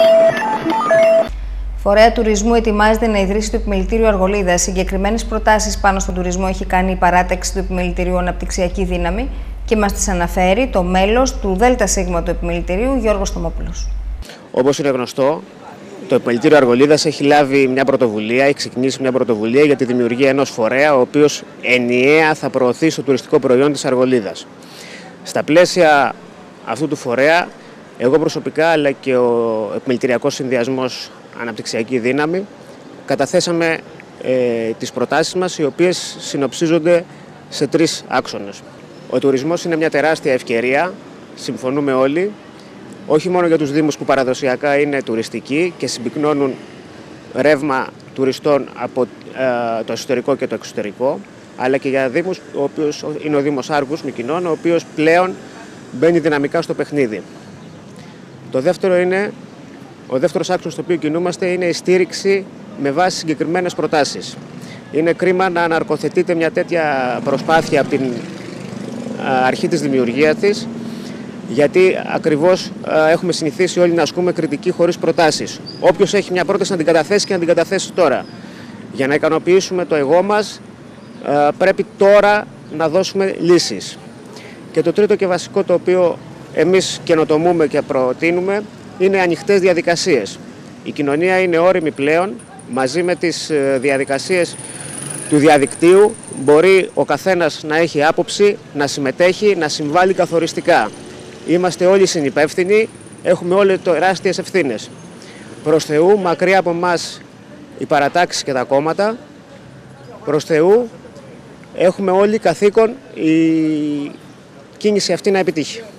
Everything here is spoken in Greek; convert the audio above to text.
Φορέα Τουρισμού ετοιμάζεται να ιδρύσει το Επιμελητήριο Αργολίδας. Συγκεκριμένες προτάσεις πάνω στον τουρισμό έχει κάνει η παράταξη του Επιμελητηρίου Αναπτυξιακή Δύναμη και μας τις αναφέρει το μέλος του ΔΣ του Επιμελητηρίου, Γιώργος Θωμόπουλος. Όπως είναι γνωστό, το Επιμελητήριο Αργολίδας έχει λάβει μια πρωτοβουλία, έχει ξεκινήσει μια πρωτοβουλία για τη δημιουργία ενός φορέα, ο οποίος ενιαία θα προωθεί το τουριστικό προϊόν της Αργολίδας. Στα πλαίσια αυτού του φορέα, εγώ προσωπικά αλλά και ο Επιμελητηριακός Συνδυασμός Αναπτυξιακή Δύναμη καταθέσαμε τις προτάσεις μας, οι οποίες συνοψίζονται σε 3 άξονες. Ο τουρισμός είναι μια τεράστια ευκαιρία, συμφωνούμε όλοι, όχι μόνο για τους δήμους που παραδοσιακά είναι τουριστικοί και συμπυκνώνουν ρεύμα τουριστών από το εσωτερικό και το εξωτερικό, αλλά και για δήμους, ο οποίος είναι ο Δήμος Άργους Μυκηνών, ο οποίος πλέον μπαίνει δυναμικά στο παιχνίδι. Ο δεύτερος άξονας στο οποίο κινούμαστε είναι η στήριξη με βάση συγκεκριμένες προτάσεις. Είναι κρίμα να αναρκοθετείται μια τέτοια προσπάθεια από την αρχή της δημιουργίας της, γιατί ακριβώς έχουμε συνηθίσει όλοι να ασκούμε κριτική χωρίς προτάσεις. Όποιος έχει μια πρόταση να την καταθέσει και να την καταθέσει τώρα. Για να ικανοποιήσουμε το εγώ μας, πρέπει τώρα να δώσουμε λύσεις. Και το τρίτο και βασικό, το οποίο εμείς καινοτομούμε και προτείνουμε, είναι ανοιχτές διαδικασίες. Η κοινωνία είναι όριμη πλέον, μαζί με τις διαδικασίες του διαδικτύου μπορεί ο καθένας να έχει άποψη, να συμμετέχει, να συμβάλλει καθοριστικά. Είμαστε όλοι συνυπεύθυνοι, έχουμε όλοι τεράστιες ευθύνες. Προς Θεού, μακριά από εμάς οι παρατάξεις και τα κόμματα, προς Θεού έχουμε όλοι καθήκον η κίνηση αυτή να επιτύχει.